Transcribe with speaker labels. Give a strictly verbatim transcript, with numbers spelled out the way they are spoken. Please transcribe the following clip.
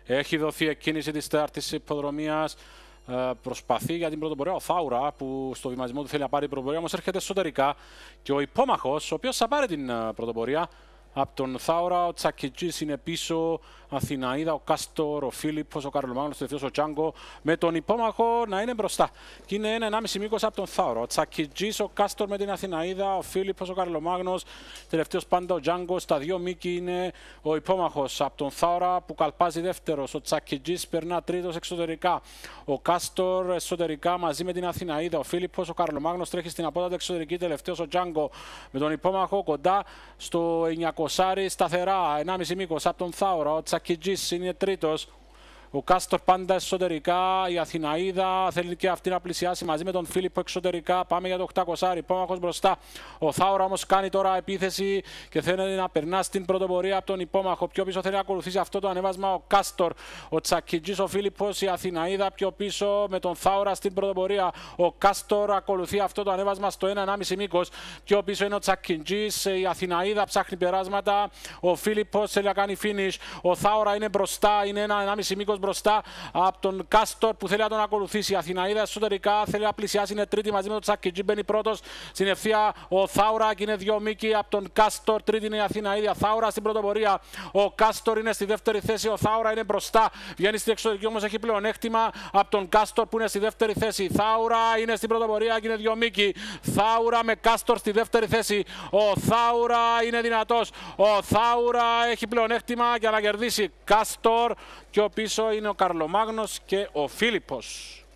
Speaker 1: Έχει δοθεί εκκίνηση της τέταρτης υποδρομίας. Προσπαθεί για την πρωτοπορία ο Θάουρα που στο βηματισμό του θέλει να πάρει την πρωτοπορία, όμως έρχεται εσωτερικά και ο υπόμαχος, ο οποίος θα πάρει την πρωτοπορία από τον Θάουρα. Ο Τσακιτζής είναι πίσω, Αθηναίδα, ο Κάστορ, ο Φίλιππος, ο Καρλομάγνος, τελευταίος ο Τζάγκο, με τον υπόμαχο να είναι μπροστά. Και είναι ένα ενάμιση μήκος από τον Θάουρα. Ο Τσακιτζής, ο Κάστορ με την Αθηναίδα, ο Φίλιππος, ο Καρλομάγνος, τελευταίος πάντα ο Τζάγκο. Στα δύο μήκη είναι ο υπόμαχος από τον Θάουρα που καλπάζει δεύτερος. Ο Τσακιτζής περνά τρίτος εξωτερικά. Ο Κάστορ εσωτερικά μαζί με την Αθηναίδα. Ο Φίλιππος, ο Καρλομάγνος τρέχει στην απότατη εξωτερική. Τελευταίος ο Τζάγκο με τον υπόμαχο κοντά στο εννιακόσια σταθερά. ενάμιση μήκος από τον Θάουρα. Ο Τσακιτζής είναι τρίτος. Ο Κάστορ πάντα εσωτερικά. Η Αθηναίδα θέλει και αυτή να πλησιάσει μαζί με τον Φίλιππο εξωτερικά. Πάμε για το οκτακόσια. Υπόμαχος μπροστά. Ο Θάουρα όμως κάνει τώρα επίθεση και θέλει να περνά στην πρωτοπορία από τον υπόμαχο. Πιο πίσω θέλει να ακολουθήσει αυτό το ανέβασμα ο Κάστορ. Ο Τσακιτζής, ο Φίλιππος, η Αθηναίδα πιο πίσω με τον Θάουρα στην πρωτοπορία. Ο Κάστορ ακολουθεί αυτό το ανέβασμα στο ένα ενάμιση μήκος. Πιο πίσω είναι ο Τσακιτζής. Η Αθηναίδα ψάχνει περάσματα. Ο Φίλιππος θέλει να κάνει finish. Ο Θάουρα είναι μπροστά. Είναι ένα ενάμιση μήκος μπροστά από τον Κάστορ που θέλει να τον ακολουθήσει. Η Αθηναίδα εσωτερικά θέλει να πλησιάσει, είναι τρίτη μαζί με τον Τσακιτζή. Μπαίνει πρώτος στην ευθεία ο Θάουρα και είναι δύο μήκη από τον Κάστορ. Τρίτη είναι η Αθηναίδα. Θάουρα στην πρωτοπορία. Ο Κάστορ είναι στη δεύτερη θέση. Ο Θάουρα είναι μπροστά. Βγαίνει στην εξωτερική όμως έχει πλεονέκτημα από τον Κάστορ που είναι στη δεύτερη θέση. Θάουρα είναι στην πρωτοπορία και είναι δύο μήκη. Θάουρα με Κάστορ στη δεύτερη θέση. Ο Θάουρα είναι δυνατός. Ο Θάουρα έχει πλεονέκτημα για να κερδίσει Κάστορ. Πιο πίσω είναι ο Καρλομάγνος και ο Φίλιππος.